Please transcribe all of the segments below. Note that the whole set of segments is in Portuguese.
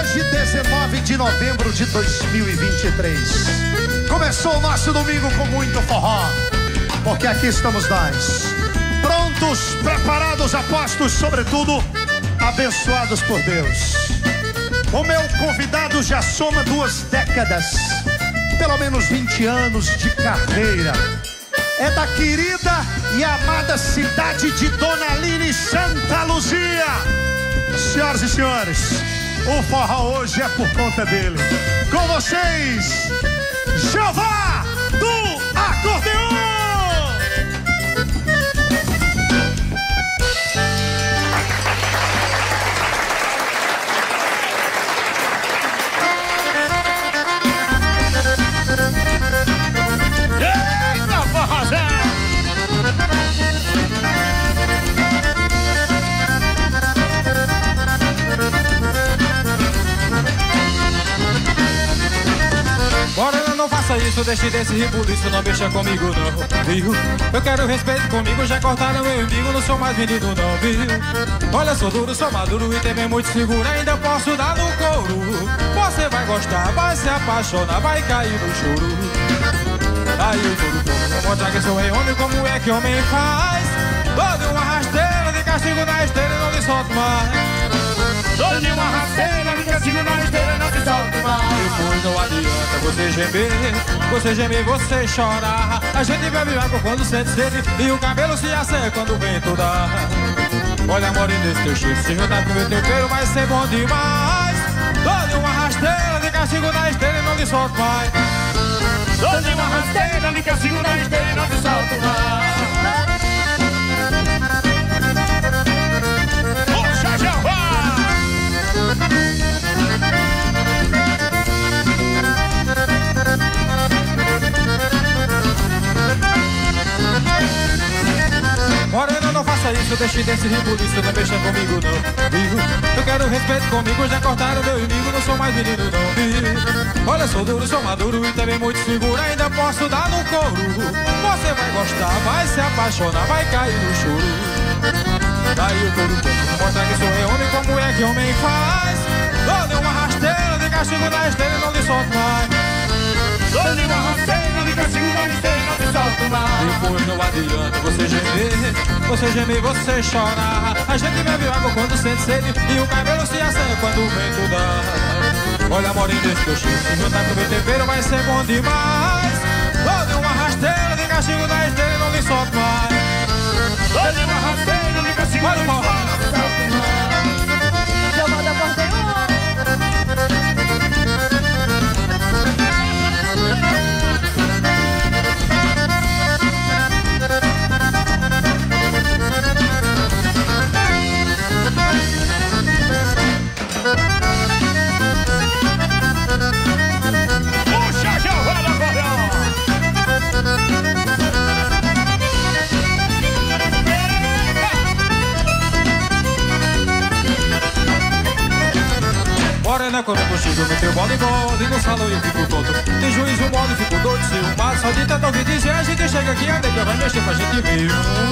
Hoje, 19 de novembro de 2023, começou o nosso domingo com muito forró, porque aqui estamos nós, prontos, preparados, apostos, sobretudo, abençoados por Deus. O meu convidado já soma 2 décadas, pelo menos 20 anos de carreira. É da querida e amada cidade de Dona Aline, Santa Luzia. Senhoras e senhores, o forró hoje é por conta dele. Com vocês, Jeová do Acordeon! Eita, forrozão! Morena, não faça isso, deixe desse rebuliço, não mexa comigo não, viu? Eu quero respeito comigo, já cortaram meu umbigo, não sou mais menino não, viu? Olha, sou duro, sou maduro e também muito seguro, ainda posso dar no couro. Você vai gostar, vai se apaixonar, vai cair no choro. Aí o couro todo, vou mostrar que sou homem, como é que homem faz? Dou de uma rasteira, de castigo na esteira e não lhe solto mais. Dou de uma rasteira, de castigo na esteira e não lhe solto mais. Depois não adianta você gemer, você chorar. A gente bebe água quando sente sede e o cabelo se asseca quando o vento dá. Olha, amor, desse teu cheiro, se juntar com o meu tempero vai ser bom demais. Dou de uma rasteira, de castigo na esteira e não lhe solto mais. Dou de uma rasteira, de castigo na esteira e não lhe solto mais. Puxa, Jeová! Morena, não faça isso, deixe desse rebuliço, não mexa comigo não, viu? Eu quero respeito comigo, já cortaram meu inimigo, não sou mais menino não, viu? Olha, sou duro, sou maduro e também muito seguro, ainda posso dar no couro. Você vai gostar, vai se apaixonar, vai cair no choro. Daí o couro todo, mostra que sou homem, como é que homem faz? Dou de uma rasteira, de castigo na esteira e não lhe solto mais. Dou de uma rasteira, de castigo na esteira e não lhe solto mais. Depois não adianta você gemer, você chorar. A gente bebe água quando sente sede e o cabelo se asseca quando o vento dá. Olha, amorinho desse teu cheiro, se juntar com o meu tempero vai ser bom demais. Dou de uma rasteira, de castigo na esteira e não lhe solto mais. Dou de uma rasteira, de castigo na esteira e não lhe solto mais. Jeová do Acordeon! Puxa, Jeová do Acordeon! Morena, quando eu chego no teu bode no salão eu fico tonto. Tem juiz, o modo, fico doido, se o mar só de tanto ouvir dizer, a gente chega aqui, a nega vai mexer pra gente ver.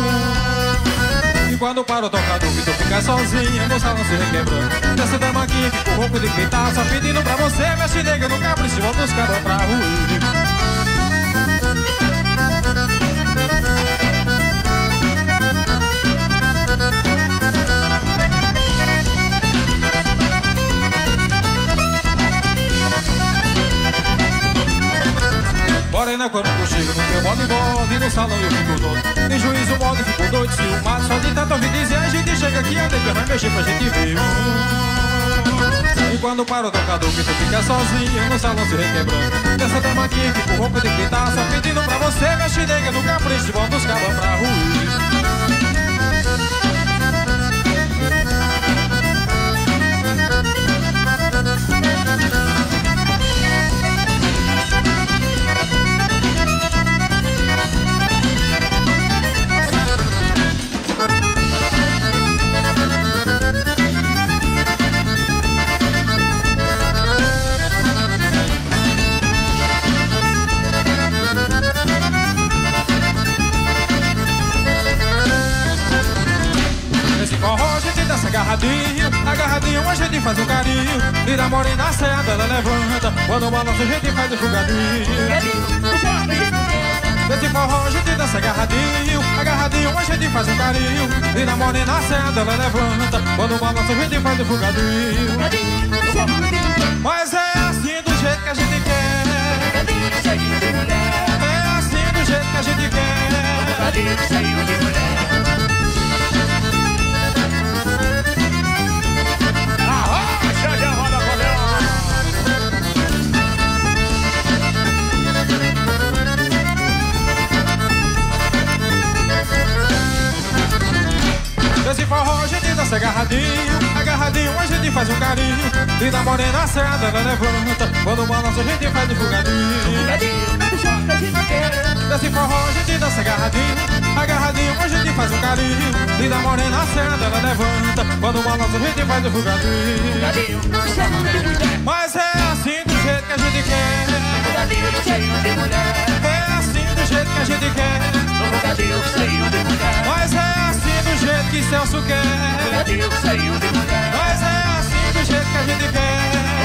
E quando para o tocador, que tu fica sozinha no salão se requebrando. Dessa dama aqui, fico rouco de gritar, só pedindo pra você, mexe nega no capricho, volta os caras pra rua. Morena, quando eu chego no teu bode no salão eu fico doido. Tem juiz, o modo, fico doido, se o mato só de tanto ouvir dizer, a gente chega aqui, a nega vai mexer pra gente ver. E quando para o tocador, que tu fica sozinha no salão se requebrando. Dessa dama aqui, fico rouco de gritar, só pedindo pra você, mexe nega no capricho, volta os cabas pra rua. agarradinho. Linda morena asseada, ela levanta. Quando balança a gente faz enfugadinho. Nesse forró a gente dança agarradinho. Agarradinho a gente faz um carinho. Linda morena asseada, ela levanta. Quando balança a gente faz enfugadinho. Mas é assim do jeito que a gente quer. É assim do jeito que a gente quer. Arrocha de roda Nesse forró a gente dança agarradinho. Agarradinho a gente faz um carinho. Linda morena asseada, ela levanta. Quando balança a gente faz enfugadinho. Nesse forró a gente dança agarradinho. Agarradinho a gente faz um carinho. Linda morena asseada, ela levanta. Quando balança a gente faz enfugadinho. Mas é assim do jeito que a gente quer. É assim do jeito que a gente quer. Mas é assim do jeito que Celso quer. Mas é assim do jeito que a gente quer.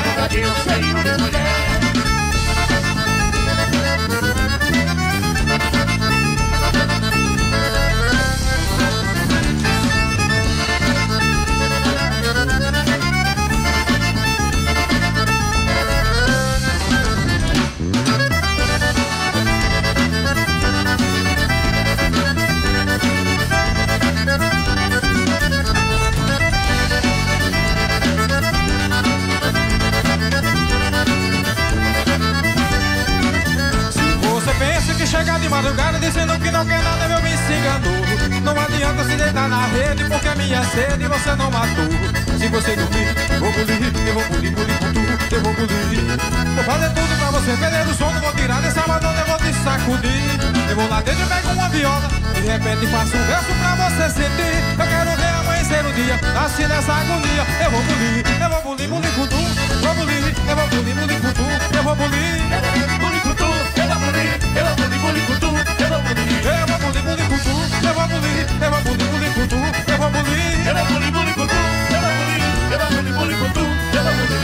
Chegar de madrugada dizendo que não quer nada, meu me enganou. Não adianta se deitar na rede, porque a minha sede você não matou. Se você dormir, vou bulir, eu vou bulir, bulir com tu, eu vou bulir. Vou fazer tudo pra você perder o sono, vou tirar desse abadão, eu vou te sacudir. Eu vou lá dentro e pego uma viola, de repente faço um verso pra você sentir. Eu quero ver amanhecer o dia, nasci nessa agonia. Eu vou bulir, bulir com tu, vou bulir, eu vou bulir, bulir com tu, eu vou bulir, bulir com tu, eu vou bulir, eu vou bulir. Bulir com tu, eu vou bulir. Eu vou bulir, bulir com tu, eu vou bulir. Eu vou bulir, bulir com tu, eu vou bulir. Eu vou bulir, bulir com tu, eu vou bulir. Eu vou bulir, bulir com tu, eu vou bulir.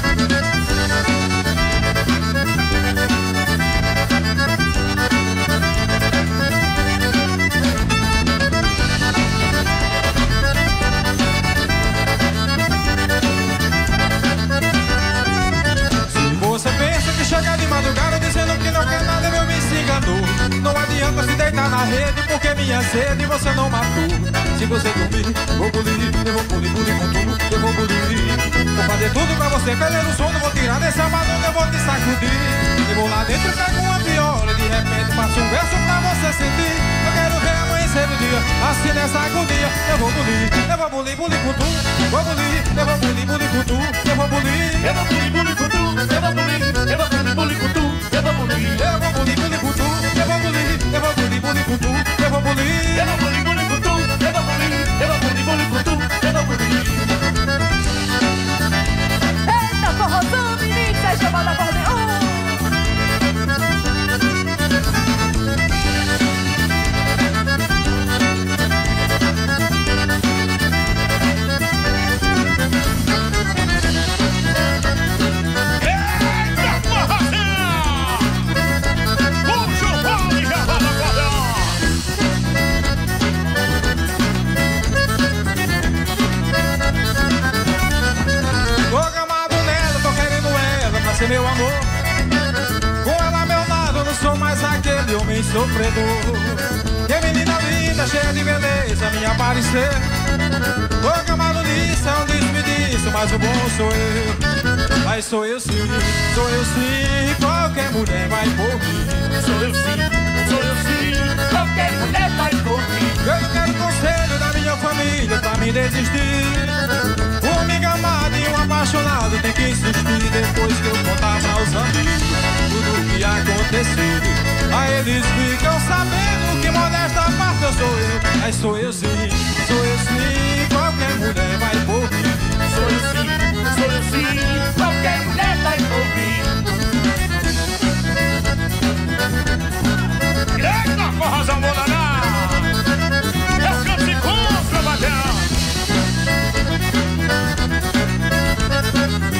Você pensa que chega de madrugada dizendo que não quer nada, meu me enganou. Não adianta se deitar na rede, porque minha sede você não matou. Se você dormir, vou bulir, eu vou bulir, bulir com tudo, eu vou bulir. Vou fazer tudo pra você perder o sono, vou tirar desse abadão, eu vou te sacudir. Eu vou lá dentro e pego uma viola, de repente faço um verso pra você sentir. Eu quero ver amanhecer o dia, assim nessa agonia. Eu vou bulir, bulir com tu, vou bulir, eu vou bulir, bulir com tu, eu vou bulir. Eu vou bulir, bulir com tu, eu vou bulir. Eu vou bulir, bulir com tu, eu vou bulir. Eu vou bulir, bulir com tu, eu vou bulir. Eu vou bulir, bulir com tu, eu vou bulir. Eu vou bulir, bulir com tu, eu vou bulir. Eu vou bulir, bulir com tu, eu vou bulir. Eita, forrozão, menino, sai chamada acordeon. Meu amor, com ela a meu lado não sou mais aquele homem sofredor. Que menina linda, cheia de beleza, minha aparecer. Tô acamado nisso, é um despediço, mas o bom sou eu. Mas sou eu sim, qualquer mulher vai por mim. Sou eu sim, qualquer mulher vai por mim. Eu não quero conselho da minha família pra me desistir. Um amigo amado e um apaixonado tem que insistir. Depois que eu contar pra os amigos tudo o que aconteceu, aí eles ficam sabendo que modesta parte eu sou eu. Mas sou eu sim, qualquer mulher vai por mim. Sou eu sim, qualquer mulher vai por mim. Eita, forrozão monaná! É o canto de contra, Badão!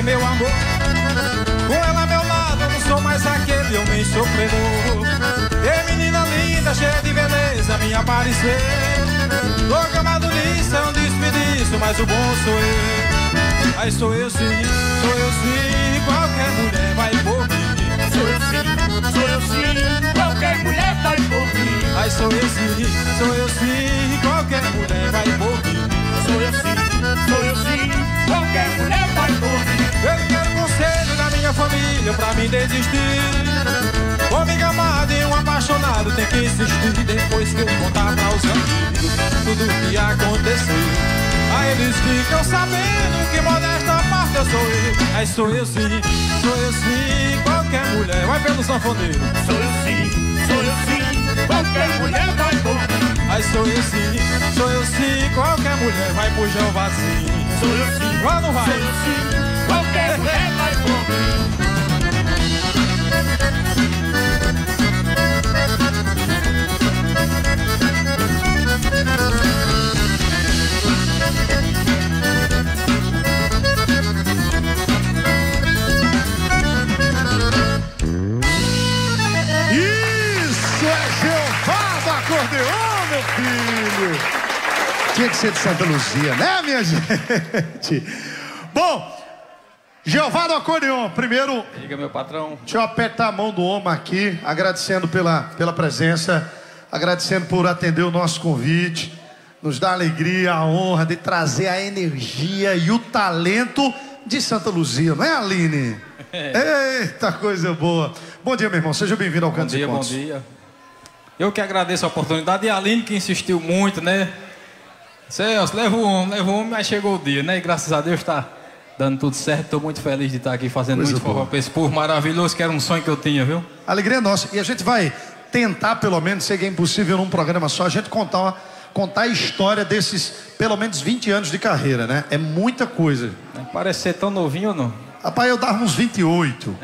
meu amor. Com ela ao meu lado, eu não sou mais aquele homem sofredor. E menina linda, cheia de beleza, me aparecer. Tô gamado nisso, é um desperdício, mas o bom sou eu. Aí sou eu sim, qualquer mulher vai por mim. Sou eu sim, qualquer mulher vai por mim. Aí sou eu sim, qualquer mulher vai por mim. Sou eu sim, qualquer mulher vai por mim. Eu quero conselho da minha família pra me desistir. Homem amado e um apaixonado tem que insistir. Depois que eu contar pra os amigos tudo o que aconteceu, aí eles ficam sabendo que modesta parte eu sou eu. Aí sou eu sim, qualquer mulher vai pelo sanfoneiro. Sou eu sim, qualquer mulher vai por mim. Aí sou eu sim, qualquer mulher vai pro Jeovazinho. Sou eu sim, vai ou não vai? Sou eu sim, qualquer mulher vai por mim. Isso é Jeová do acordeon, meu filho. Tinha que ser de Santa Luzia, né, minha gente? Bom, Jeová do acordeon, primeiro, Diga, meu patrão. deixa eu apertar a mão do homem aqui, agradecendo pela presença, agradecendo por atender o nosso convite, nos dá a alegria, a honra de trazer a energia e o talento de Santa Luzia, não é, Aline? Eita, coisa boa. Bom dia, meu irmão, seja bem-vindo ao Cantos e Contos. Bom dia. Eu que agradeço a oportunidade, e a Aline que insistiu muito, né? Celso, leva o homem, mas chegou o dia, né? E graças a Deus tá dando tudo certo. Estou muito feliz de estar aqui fazendo Coisa muito boa. forró pra esse povo maravilhoso, que era um sonho que eu tinha, viu? A alegria é nossa. E a gente vai tentar, pelo menos, sei que é impossível num programa só, a gente contar a história desses, pelo menos, 20 anos de carreira, né? É muita coisa. Parece ser tão novinho ou não? Rapaz, eu dava uns 28.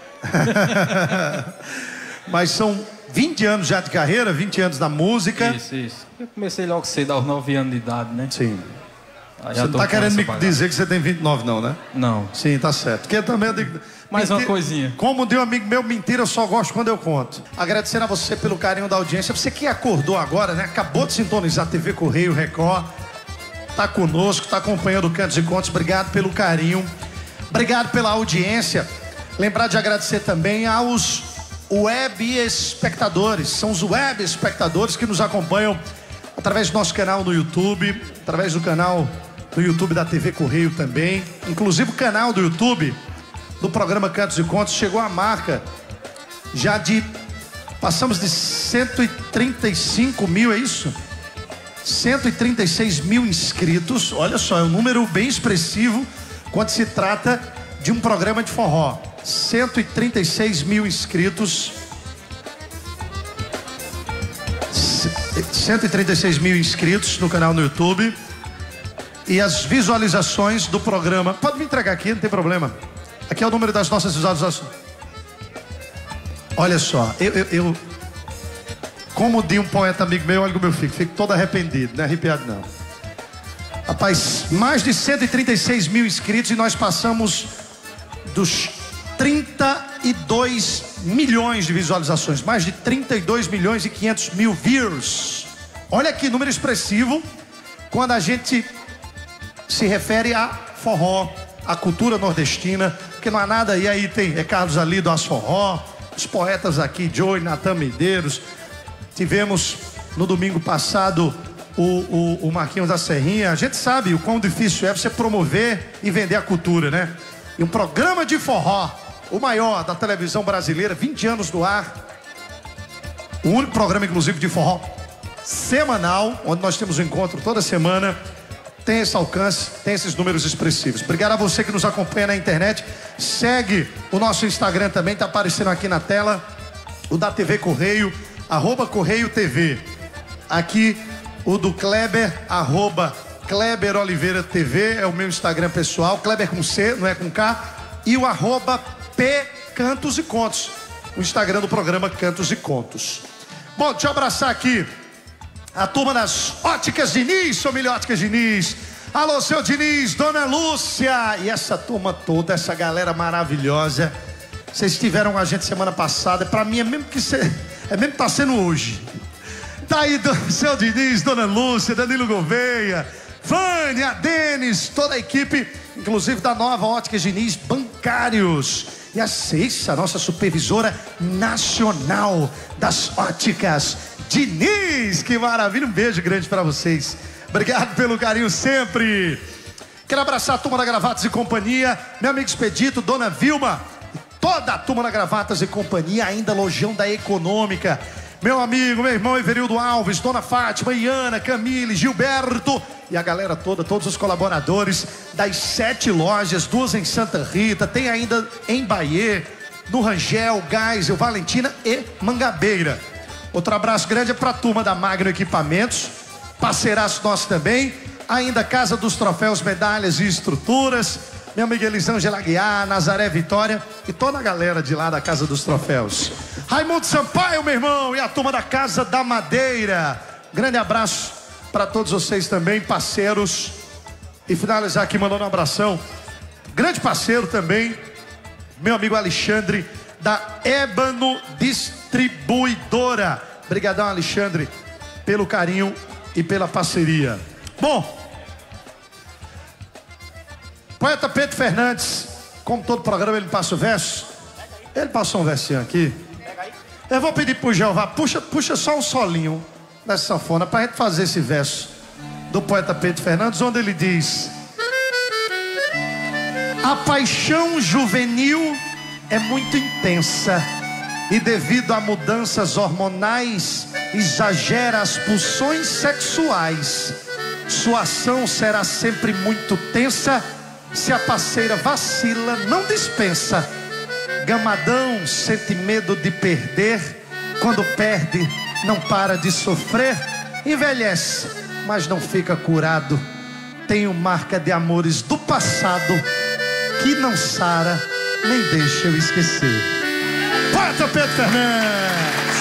Mas são 20 anos já de carreira, 20 anos da música. Isso. Eu comecei logo cedo, aos 9 anos de idade, né? Sim. Aí Você já não tô tá com querendo essa me bagagem. dizer que você tem 29 não, né? Não. Sim, tá certo. Porque também eu digo... Mais uma mentira- coisinha. Como diz um amigo meu, mentira eu só gosto quando eu conto. Agradecendo a você pelo carinho da audiência. Você que acordou agora, né? Acabou de sintonizar a TV Correio Record. Tá conosco, tá acompanhando o Cantos e Contos. Obrigado pelo carinho. Obrigado pela audiência. Lembrar de agradecer também aos web espectadores. São os web espectadores que nos acompanham através do nosso canal no YouTube, através do canal no YouTube da TV Correio também. Inclusive o canal do YouTube do programa Cantos e Contos chegou à marca já de... Passamos de 135 mil, é isso? 136 mil inscritos. Olha só, é um número bem expressivo quando se trata de um programa de forró. 136 mil inscritos. 136 mil inscritos no canal no YouTube. E as visualizações do programa. Pode me entregar aqui, não tem problema. Aqui é o número das nossas visualizações. Olha só, eu como diz um poeta amigo meu, olha como eu fico todo arrependido, não é arrepiado não. Rapaz, mais de 136 mil inscritos e nós passamos dos 32 milhões de visualizações, mais de 32 milhões e 500 mil views. Olha que número expressivo quando a gente se refere a forró, a cultura nordestina, porque não há nada, e aí tem Carlos Ali do As Forró, os poetas aqui, Joey, Natan Medeiros. Tivemos no domingo passado o Marquinhos da Serrinha. A gente sabe o quão difícil é você promover e vender a cultura, né? E um programa de forró, o maior da televisão brasileira, 20 anos no ar. O único programa, inclusive, de forró semanal, onde nós temos um encontro toda semana. Tem esse alcance, tem esses números expressivos. Obrigado a você que nos acompanha na internet. Segue o nosso Instagram também, tá aparecendo aqui na tela. O da TV Correio, @Correio TV. Aqui o do Kleber, @Kleber Oliveira TV, é o meu Instagram pessoal. Kleber com C, não é com K. E o @P Cantos e Contos, o Instagram do programa Cantos e Contos. Bom, deixa eu abraçar aqui A turma das Óticas Diniz, família Óticas Diniz. Alô, seu Diniz, dona Lúcia. E essa turma toda, essa galera maravilhosa. Vocês estiveram com a gente semana passada. Pra mim é mesmo que tá sendo hoje. Tá aí seu Diniz, dona Lúcia, Danilo Gouveia, Vânia, Denis, toda a equipe, inclusive da nova Óticas Diniz, bancários. E a Ceiça, nossa supervisora nacional das Óticas Diniz. Que maravilha, um beijo grande para vocês. Obrigado pelo carinho sempre. Quero abraçar a turma da Gravatas e Companhia, meu amigo Expedito, dona Vilma, toda a turma da Gravatas e Companhia, ainda Lojão da Econômica. Meu amigo, meu irmão Everildo Alves, dona Fátima, Iana, Camille, Gilberto e a galera toda, todos os colaboradores das 7 lojas, 2 em Santa Rita, tem ainda em Bahia, no Rangel, Geisel, Valentina e Mangabeira. Outro abraço grande é para a turma da Magno Equipamentos, parceiraço nosso também, ainda Casa dos Troféus, Medalhas e Estruturas, meu amigo Elisângela Aguiar, Nazaré Vitória e toda a galera de lá da Casa dos Troféus. Raimundo Sampaio, meu irmão, e a turma da Casa da Madeira. Grande abraço para todos vocês também, parceiros. E finalizar aqui mandando um abração. Grande parceiro também, meu amigo Alexandre, da Ébano Distribuidora. Obrigadão, Alexandre, pelo carinho e pela parceria. Bom, poeta Pedro Fernandes, como todo programa ele passa o verso. Ele passou um versinho aqui. Eu vou pedir pro Jeová, puxa só um solinho dessa sanfona pra gente fazer esse verso do poeta Pedro Fernandes, onde ele diz: a paixão juvenil é muito intensa e devido a mudanças hormonais exagera as pulsões sexuais. Sua ação será sempre muito tensa. Se a parceira vacila, não dispensa. Gamadão sente medo de perder. Quando perde, não para de sofrer. Envelhece, mas não fica curado. Tenho marca de amores do passado que não sara, nem deixa eu esquecer. Poeta Pedro Fernandes.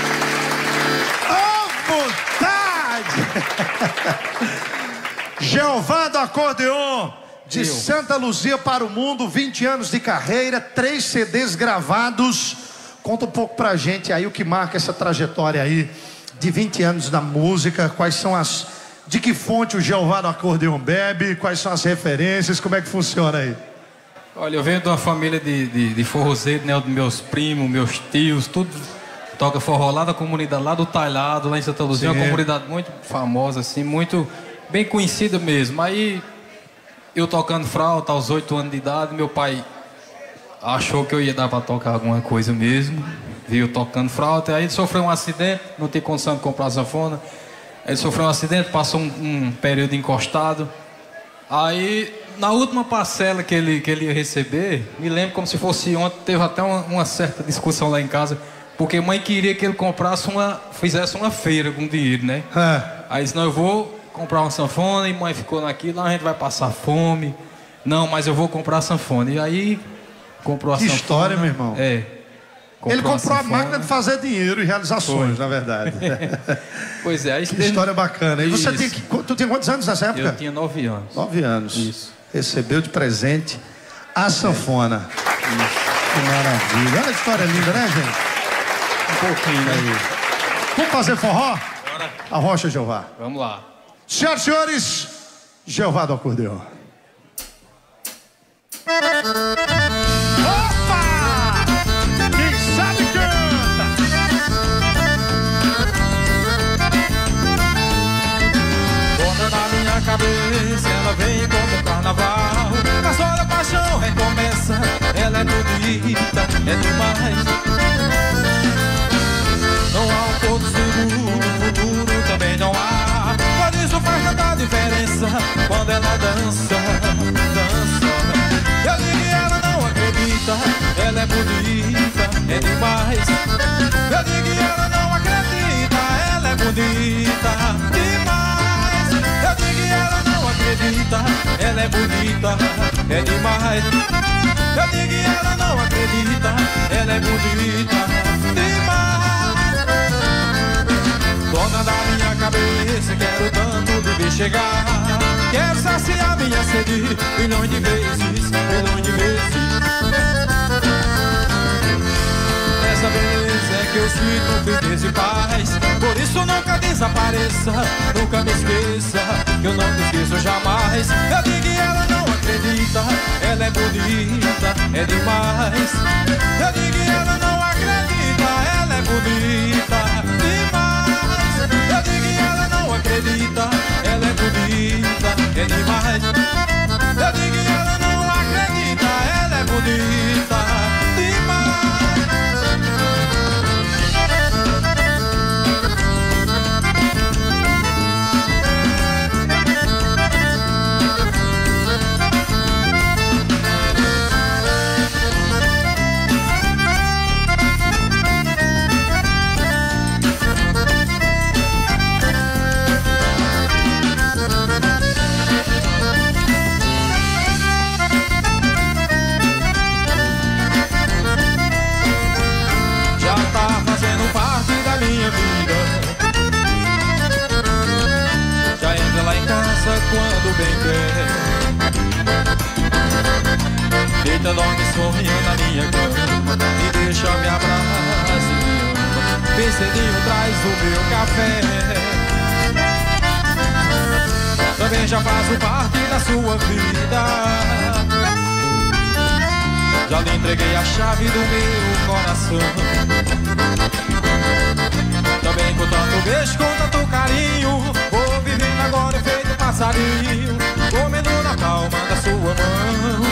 Vontade. Jeová do acordeon. De Santa Luzia para o mundo, 20 anos de carreira, 3 CDs gravados. Conta um pouco pra gente aí o que marca essa trajetória aí de 20 anos da música. Quais são as... De que fonte o Jeová do acordeon bebe? Quais são as referências? Como é que funciona aí? Olha, eu venho de uma família de forrozeiro, né? Dos meus primos, meus tios, tudo toca forró lá da comunidade, lá do Talhado, lá em Santa Luzia. Uma comunidade muito famosa, assim, muito bem conhecida mesmo. Aí... eu tocando flauta aos 8 anos de idade, meu pai achou que eu ia dar para tocar alguma coisa mesmo, viu tocando flauta, aí ele sofreu um acidente, não tinha condição de comprar sanfona, ele sofreu um acidente, passou um período encostado, aí na última parcela que ele ia receber, me lembro como se fosse ontem, teve até uma certa discussão lá em casa, porque a mãe queria que ele fizesse uma feira com dinheiro, né? Aí disse, não, eu vou comprar uma sanfona, e mãe ficou naquilo, a gente vai passar fome. Não, mas eu vou comprar a sanfona. E aí, comprou a sanfona. Que história, meu irmão. Ele comprou a máquina de fazer dinheiro e realizações, na verdade. Pois é. Que história bacana. E você tu tinha quantos anos nessa época? Eu tinha 9 anos. 9 anos. Isso. Recebeu de presente a sanfona. Isso. Que maravilha. Olha a história linda, né, gente? Um pouquinho aí. Vamos fazer forró? Bora. A Rocha Jeová. Vamos lá. Senhoras e senhores, Jeová do acordeon. Opa! Quem sabe canta! Dona na minha cabeça, ela vem como o carnaval. A sua da paixão recomeça, ela é bonita, é demais. Não há um porto seguro, futuro também não há. Por isso faz tanta diferença quando ela dança, dança. Eu digo que ela não acredita, ela é bonita, é demais. Eu digo que ela não acredita, ela é bonita, demais. Eu digo que ela não acredita, ela é bonita, é demais. Eu digo que ela não acredita, ela é bonita, demais. Dona da minha cabeça, cabeça, quero tanto me ver chegar. Quero saciar minha sede milhões de vezes, milhões de vezes. Essa beleza é que eu sinto firmeza e paz. Por isso nunca desapareça, nunca me esqueça, que eu não te esqueço jamais. Eu digo que ela não acredita, ela é bonita, é demais. Eu digo que ela não acredita, ela é bonita, demais. Eu digo que ela não acredita, ela é bonita, é demais. Eu digo que ela não acredita, ela é bonita, demais. Quando bem quer, deita, dorme, sonha na minha cama e deixa me abraçar. Bem cedinho traz o meu café. Também já faço parte da sua vida. Já lhe entreguei a chave do meu coração. Também com tanto beijo, com tanto carinho, vou vivendo agora feito passarinho, comendo na palma da sua mão.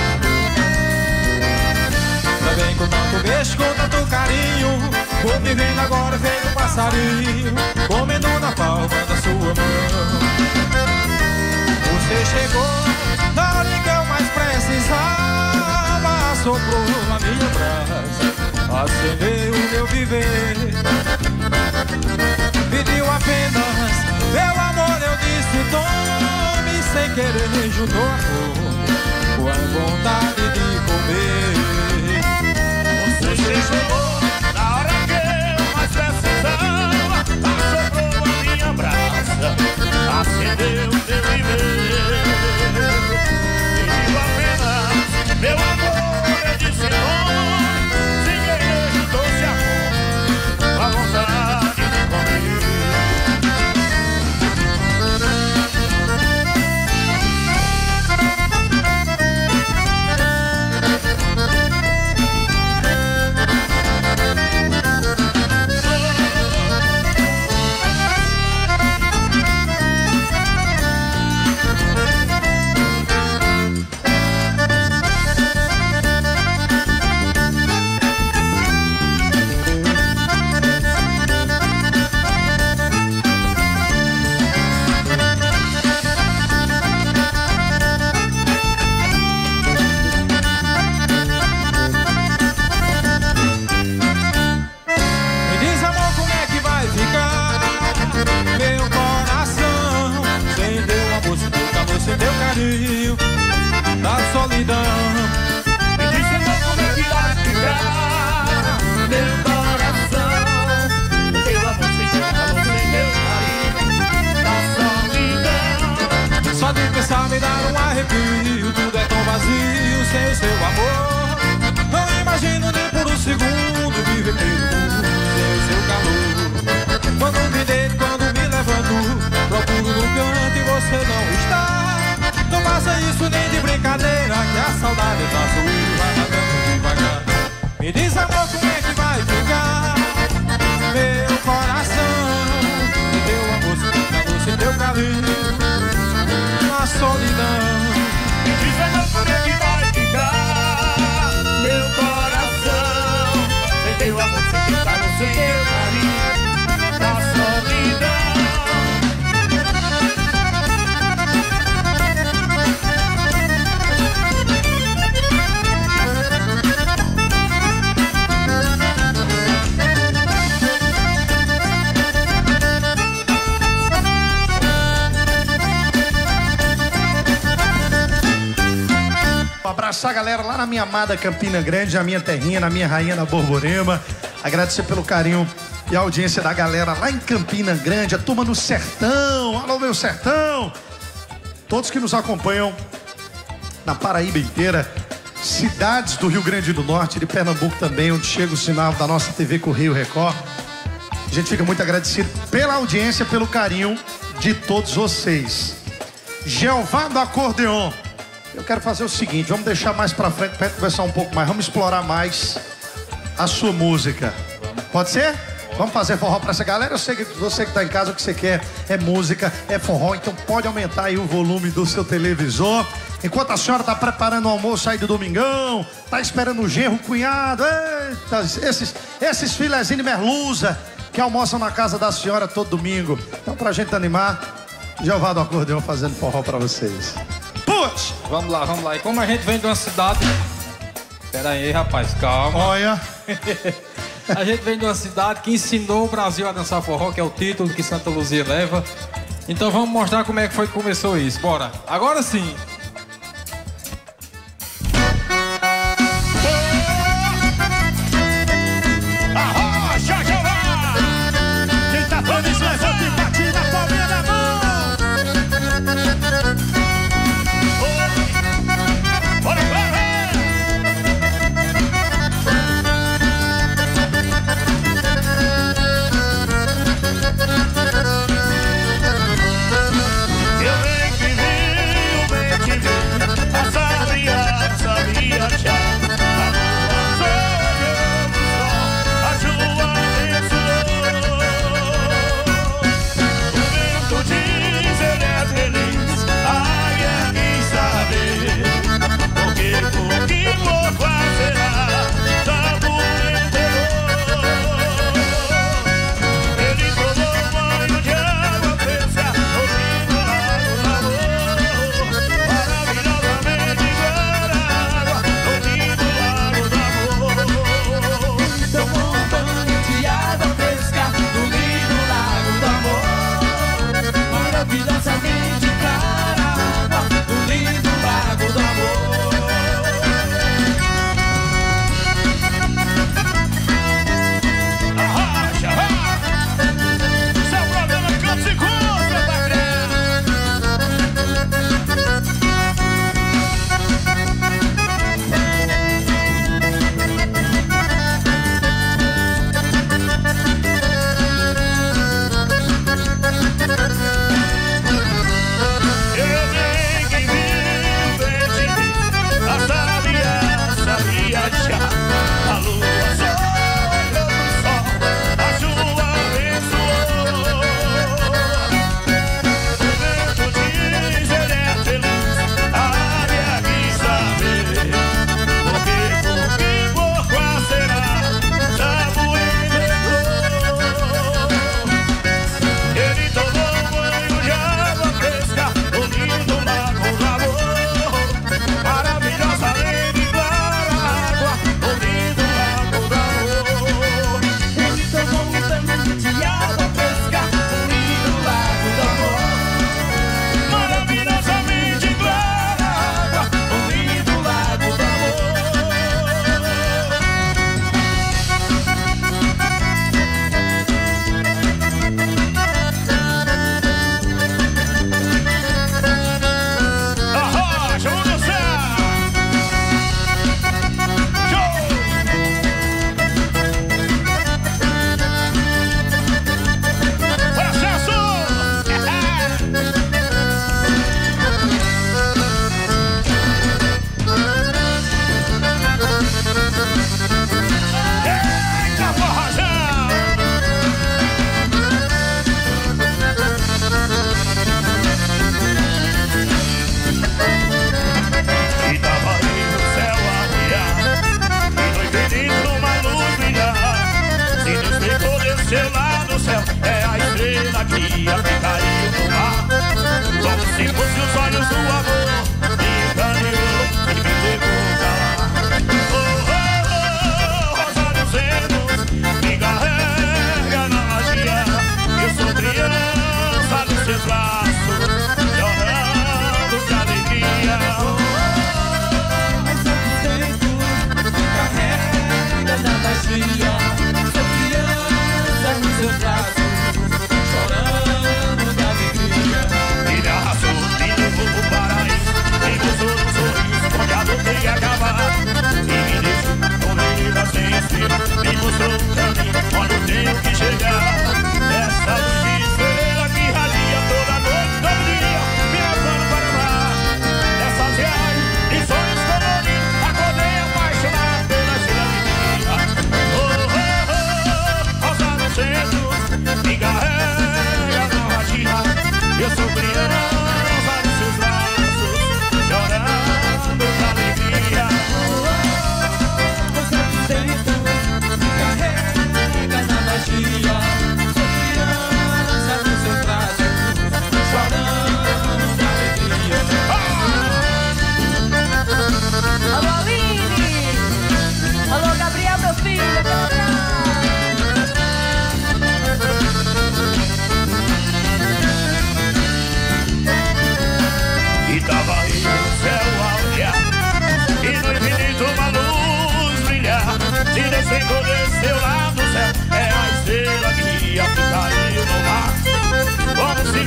Também com tanto beijo, com tanto carinho, vou vivendo agora feito passarinho, comendo na palma da sua mão. Você chegou na hora que eu mais precisava, soprou a minha brasa, acendeu o meu viver. Pediu apenas meu amor, eu disse tome, sem querer juntou a fome com a vontade de comer. Você chegou na hora que eu mais precisava, assoprou a minha brasa, acendeu o teu viver. Pediu apenas meu amor, eu disse tome, sem querer juntou-se a fome com a vontade de comer. Da solidão, me diz amor como é que vai ficar meu coração, teu amor sem teu calor, sem teu carinho, da solidão. Só de pensar me dar um arrepio, tudo é tão vazio sem o seu amor. Não imagino nem por um segundo viver pelo mundo sem o seu calor. Quando me deito, quando me levanto, procuro no canto e você não está. Não faça isso nem de brincadeira, que a saudade tá sua nadando devagar. Me diz amor como é que vai ficar meu coração, teu amor, sem teu carinho, na solidão. Me diz amor como é que vai ficar meu coração, sem teu amor, sem teu calor, sem teu carinho, na solidão. Abraçar a galera lá na minha amada Campina Grande, na minha terrinha, na minha rainha da Borborema. Agradecer pelo carinho e a audiência da galera lá em Campina Grande, a turma no Sertão. Alô, meu Sertão! Todos que nos acompanham na Paraíba inteira, cidades do Rio Grande do Norte, de Pernambuco também, onde chega o sinal da nossa TV Correio Record. A gente fica muito agradecido pela audiência, pelo carinho de todos vocês. Jeová do Acordeon. Eu quero fazer o seguinte, vamos deixar mais pra frente pra gente conversar um pouco mais. Vamos explorar mais a sua música. Pode ser? Vamos fazer forró pra essa galera. Eu sei que você que tá em casa, o que você quer é música, é forró. Então pode aumentar aí o volume do seu televisor. Enquanto a senhora tá preparando o almoço aí do domingão, tá esperando o genro, o cunhado, eita, esses filezinhos de merluza que almoçam na casa da senhora todo domingo. Então pra gente animar, Jeová do Acordeon fazendo forró pra vocês. Putz! Vamos lá. E como a gente vem de uma cidade... Pera aí, rapaz, calma. Olha. A gente vem de uma cidade que ensinou o Brasil a dançar forró, que é o título que Santa Luzia leva. Então vamos mostrar como é que foi que começou isso. Bora. Agora sim. Arrocha, Jeová! Quem tá feliz, levanta e bate na palminha da mão! Bora, bora! Eu bem que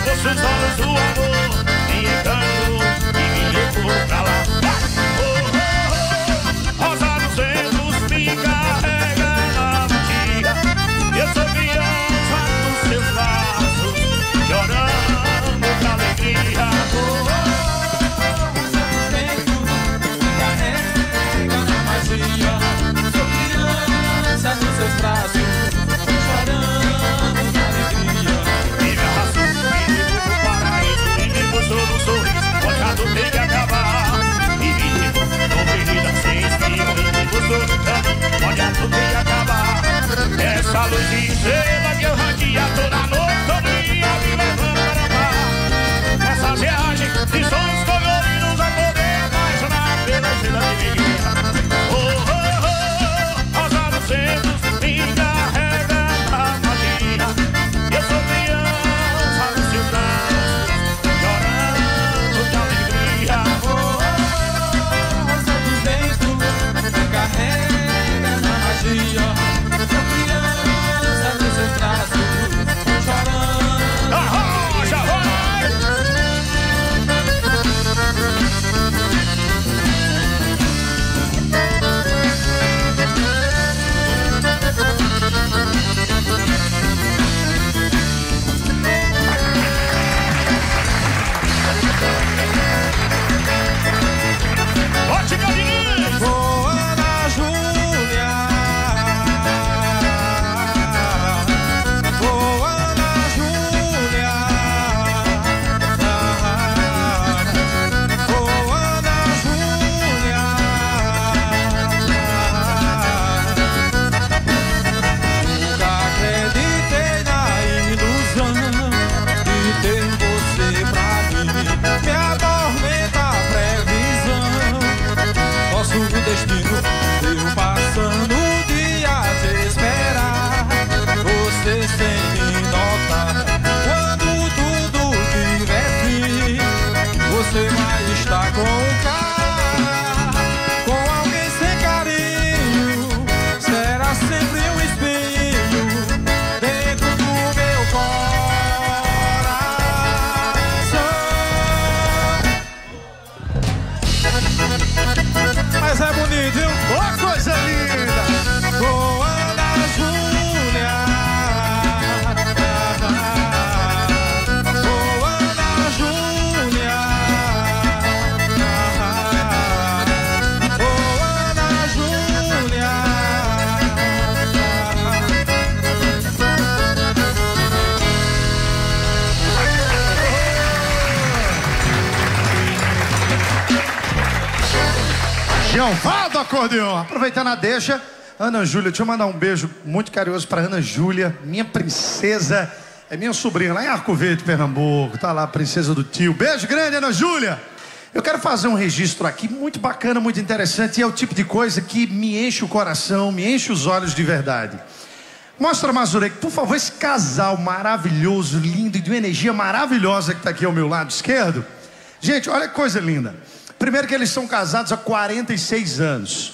Seus olhos do amor me encantou e me levou pra lá. Oh, oh, oh, rosa dos ventos me carrega na magia. Eu sou criança nos seus braços, chorando de alegria. Oh, oh, rosa dos ventos me carrega na magia. Sou criança nos seus braços, chorando de alegria. E me arrastou, me levou pro paraíso, e me mostrou no sorriso, pode ter que acabar. E me levou no ferida sem espinho, e me mostrou no caminho, pode ter que acabar. Essa luz de estrela que eu ranqueia toda noite, todo dia me levando para mar. Essa viagem de sons coloridos vai poder apaixonar pela estrela que me guia. Oh, oh, oh, rosa dos ventos me carrega na magia. Eu sou criança nos seus braços, chorando de alegria. Oh, rosa dos ventos me carrega na magia. Sou criança nos seus braços, chorando. Já vai! Ótima, Diniz! Boa Ana Júlia, boa Ana Júlia, boa Ana Júlia. Nunca acreditei na ilusão de ter você pra mim. Me atormenta a previsão. Nosso destino, eu passando o dia a te esperar, você sem me notar. Quando tudo tiver fim, você vai estar com o cara, com alguém sem carinho. Será sempre um espinho dentro do meu coração. Mas é bonito, viu? Ó, coisa linda! Boa Ana Júlia, boa Ana Júlia, boa Ana Júlia. Jeová do acordeão. Aproveitando a deixa, Ana Júlia, deixa eu mandar um beijo muito carinhoso para Ana Júlia, minha princesa, é minha sobrinha lá em Arco Verde, Pernambuco. Tá lá a princesa do tio. Beijo grande, Ana Júlia. Eu quero fazer um registro aqui muito bacana, muito interessante, e é o tipo de coisa que me enche o coração, me enche os olhos de verdade. Mostra, Mazurek, por favor, esse casal maravilhoso, lindo e de uma energia maravilhosa que está aqui ao meu lado esquerdo. Gente, olha que coisa linda. Primeiro que eles são casados há 46 anos.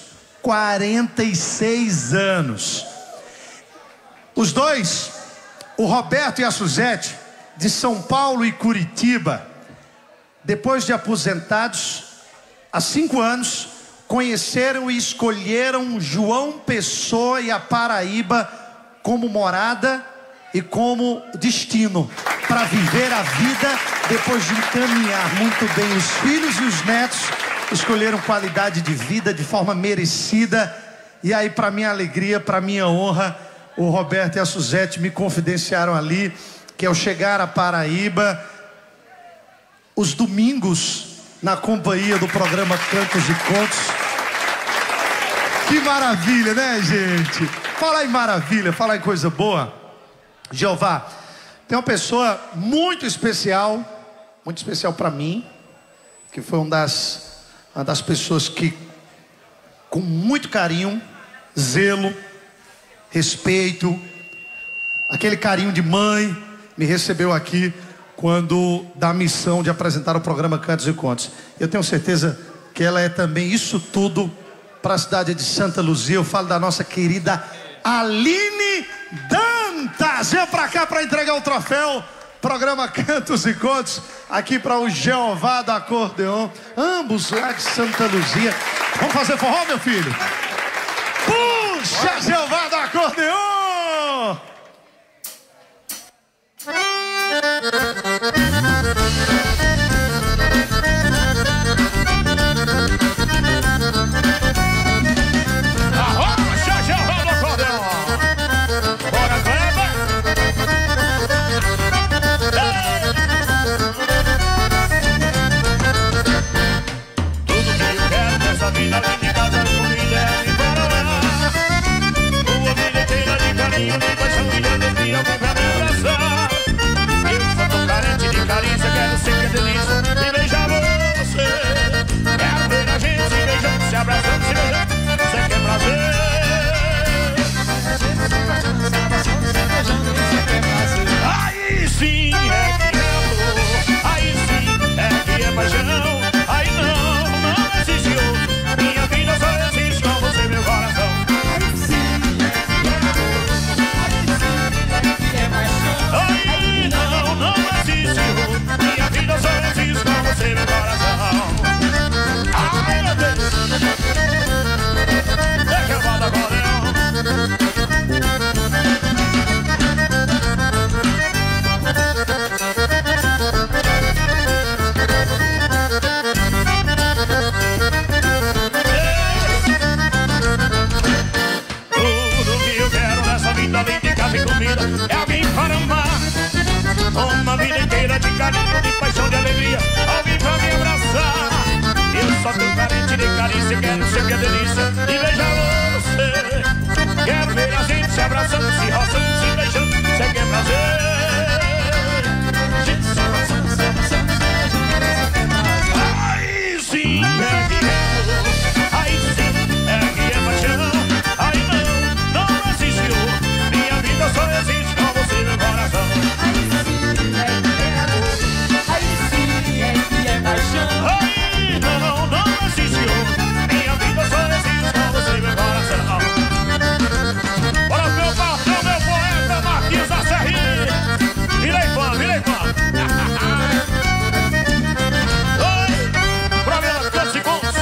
46 anos. Os dois, o Roberto e a Suzete, de São Paulo e Curitiba, depois de aposentados, há 5 anos, conheceram e escolheram João Pessoa e a Paraíba como morada e como destino para viver a vida. Depois de encaminhar muito bem os filhos e os netos, escolheram qualidade de vida de forma merecida. E aí, para minha alegria, para minha honra, o Roberto e a Suzete me confidenciaram ali que ao chegar à Paraíba, os domingos, na companhia do programa Cantos e Contos. Que maravilha, né, gente? Fala em maravilha, fala em coisa boa. Jeová, tem uma pessoa muito especial para mim, que foi uma das pessoas que, com muito carinho, zelo, respeito, aquele carinho de mãe, me recebeu aqui quando da missão de apresentar o programa Cantos e Contos. Eu tenho certeza que ela é também isso tudo para a cidade de Santa Luzia. Eu falo da nossa querida Aline Dantas. Vem pra cá para entregar o troféu Programa Cantos e Contos, aqui para o Jeová do Acordeon, ambos lá de Santa Luzia. Vamos fazer forró, meu filho? Puxa, Jeová do Acordeon! Arrocha, Jeová do Acordeon! Bora, Kleber! Tudo que eu quero nessa vida, além de casa, comida e Paraná. Uma vida inteira de carinho, de paixão e de alegria, alguém pra me abraçar. Eu só tô carente de carícia, quero sempre a delícia de beijar você. Quero ver a gente se beijando, se abraçando, se beijando. Você quer prazer? Aí sim é que é amor, aí sim é que é paixão. Aí não existe outro, minha vida só existe com você, meu coração. Aí sim é que é amor, aí sim é que é paixão. Aí não existe outro, minha vida só existe com você, meu coração. Ai, meu Deus, é que eu falo agora, tudo que eu quero nessa vida, além de casa e comida, é alguém para amar. Uma vida inteira de carinho, de paixão, de alegria, alguém pra me abraçar. Eu só tô carente de carícia, quero sempre a delícia de beijar você. Quero ver a gente se abraçando, se roçando, se beijando. Você quer prazer? Gente se abraçando, se abraçando, se beijando. Aí sim é que é amor, aí sim é que é paixão. Aí não existe outro, minha vida só existe com você, meu coração. Aí sim é que é amor, aí sim é que é paixão. Aí não existe outro, minha vida só existe com você, meu coração. Bora, meu patrão, meu poeta, Marquinhos da Serrinha. Virei fã. Oi, programa Cantos e Contos.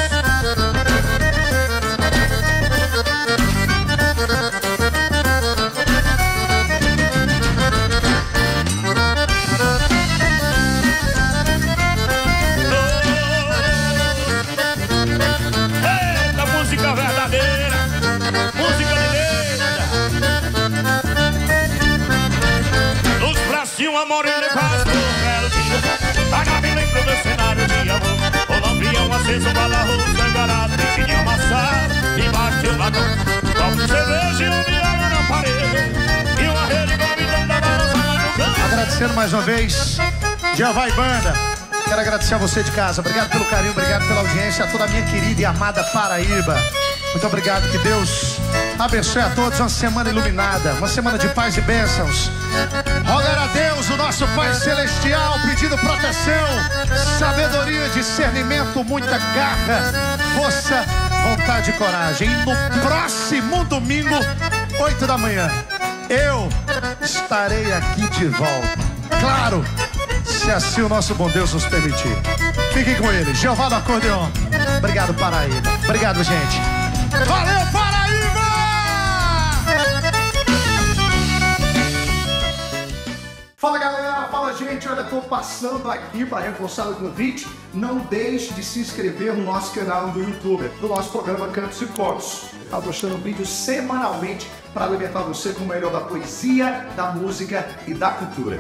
Eita, música verdadeira, música de letra. Nos bracinhos, amor e paz, quero te jogar. A nave lembra do cenário de amor. O lampião aceso, um bala-rosto engarado, biquinho amassado, embaixo de um ladrão. Copo de cerveja e um viola na parede, e uma rede convidando da balança lá no canto. Agradecendo mais uma vez, Jeová e Banda. Quero agradecer a você de casa. Obrigado pelo carinho, obrigado pela audiência. A toda a minha querida e amada Paraíba. Muito obrigado, que Deus abençoe a todos. Uma semana iluminada, uma semana de paz e bênçãos. Rogar a Deus, o nosso Pai Celestial, pedindo proteção, sabedoria, discernimento, muita garra, força, vontade e coragem. E no próximo domingo, 8 da manhã, eu estarei aqui de volta. Claro, se assim o nosso bom Deus nos permitir. Fiquem com ele, Jeová do Acordeon. Obrigado, Paraíba. Obrigado, gente. Valeu, Paraíba! Fala, galera. Fala, gente. Olha, tô passando aqui para reforçar o convite. Não deixe de se inscrever no nosso canal do YouTube, do nosso programa Cantos e Contos. Tá postando vídeos semanalmente para alimentar você com o melhor da poesia, da música e da cultura.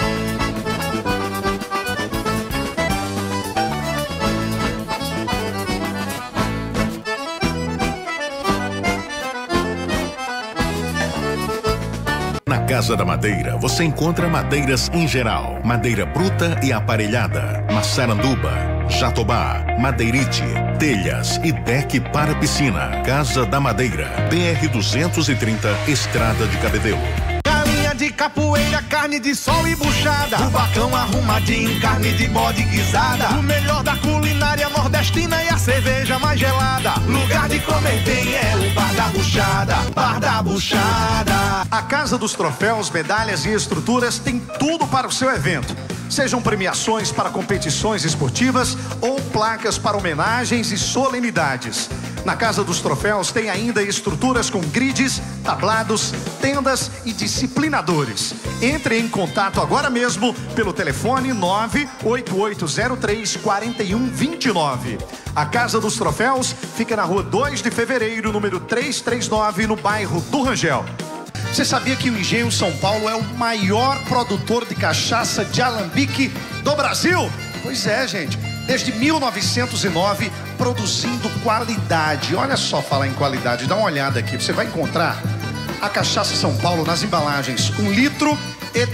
Na Casa da Madeira, você encontra madeiras em geral, madeira bruta e aparelhada, maçaranduba, jatobá, madeirite, telhas e deck para piscina. Casa da Madeira, BR-230, Estrada de Cabedelo. Galinha de capoeira, carne de sol e buchada, o bacão arrumadinho, carne de bode guisada, o melhor da culinária nordestina e a cerveja mais gelada. Lugar de comer bem é o Bar da da Buchada, Bar da Buchada. A Casa dos Troféus, Medalhas e Estruturas tem tudo para o seu evento. Sejam premiações para competições esportivas ou placas para homenagens e solenidades. Na Casa dos Troféus tem ainda estruturas com grids, tablados, tendas e disciplinadores. Entre em contato agora mesmo pelo telefone 98803-4129. A Casa dos Troféus fica na rua 2 de fevereiro, número 339, no bairro do Rangel. Você sabia que o Engenho São Paulo é o maior produtor de cachaça de alambique do Brasil? Pois é, gente. Desde 1909, produzindo qualidade. Olha só falar em qualidade, dá uma olhada aqui. Você vai encontrar a cachaça São Paulo nas embalagens 1 litro e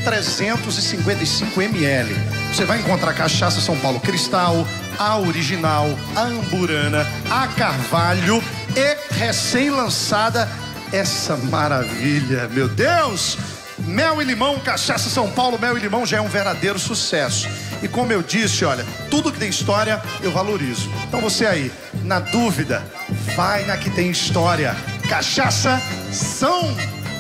355 ml. Você vai encontrar a cachaça São Paulo Cristal, a original, a amburana, a carvalho e recém-lançada essa maravilha, meu Deus! Mel e limão, cachaça São Paulo, mel e limão já é um verdadeiro sucesso. E como eu disse, olha, tudo que tem história eu valorizo. Então você aí, na dúvida, vai na que tem história. Cachaça São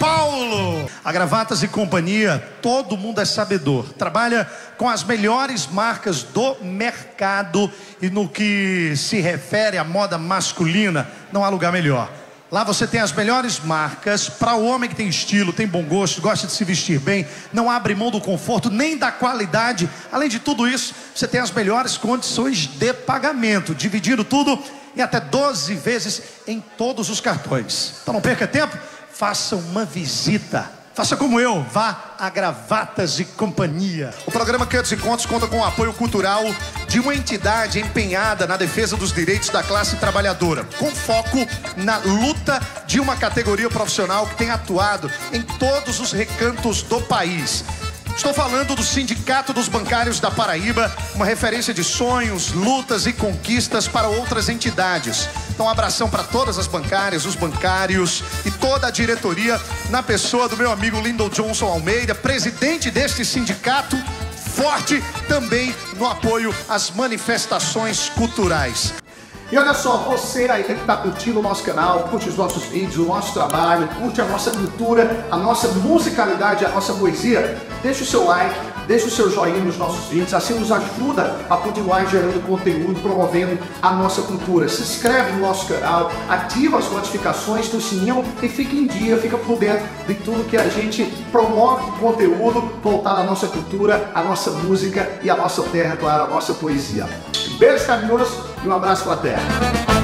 Paulo. A Gravatas e Companhia, todo mundo é sabedor. Trabalha com as melhores marcas do mercado e no que se refere à moda masculina, não há lugar melhor. Lá você tem as melhores marcas para o homem que tem estilo, tem bom gosto, gosta de se vestir bem, não abre mão do conforto nem da qualidade. Além de tudo isso, você tem as melhores condições de pagamento, dividindo tudo em até 12 vezes em todos os cartões. Então não perca tempo, faça uma visita. Faça como eu, vá a Gravatas e Companhia. O programa Cantos e Contos conta com o apoio cultural de uma entidade empenhada na defesa dos direitos da classe trabalhadora, com foco na luta de uma categoria profissional que tem atuado em todos os recantos do país. Estou falando do Sindicato dos Bancários da Paraíba, uma referência de sonhos, lutas e conquistas para outras entidades. Então, um abração para todas as bancárias, os bancários e toda a diretoria, na pessoa do meu amigo Lyndon Johnson Almeida, presidente deste sindicato, forte também no apoio às manifestações culturais. E olha só, você aí que está curtindo o nosso canal, curte os nossos vídeos, o nosso trabalho, curte a nossa cultura, a nossa musicalidade, a nossa poesia, deixa o seu like, deixa o seu joinha nos nossos vídeos, assim nos ajuda a continuar gerando conteúdo, promovendo a nossa cultura. Se inscreve no nosso canal, ativa as notificações do sininho e fica em dia, fica por dentro de tudo que a gente promove conteúdo voltado à nossa cultura, à nossa música e à nossa terra, claro, à nossa poesia. Beijos carinhosos e um abraço para a terra.